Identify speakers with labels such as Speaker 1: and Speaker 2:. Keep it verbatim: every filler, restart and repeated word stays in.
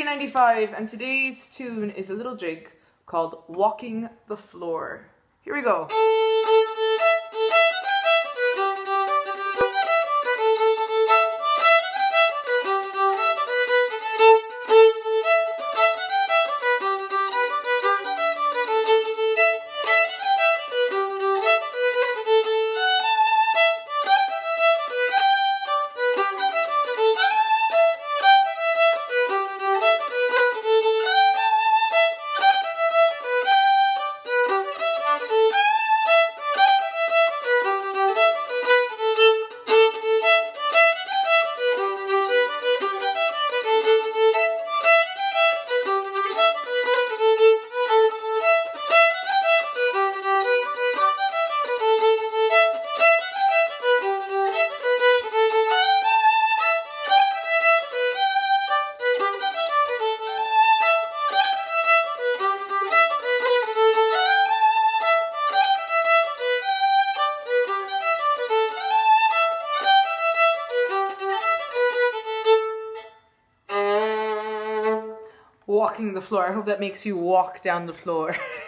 Speaker 1: ninety-five, and today's tune is a little jig called Walking the Floor. Here we go. Walking the floor. I hope that makes you walk down the floor.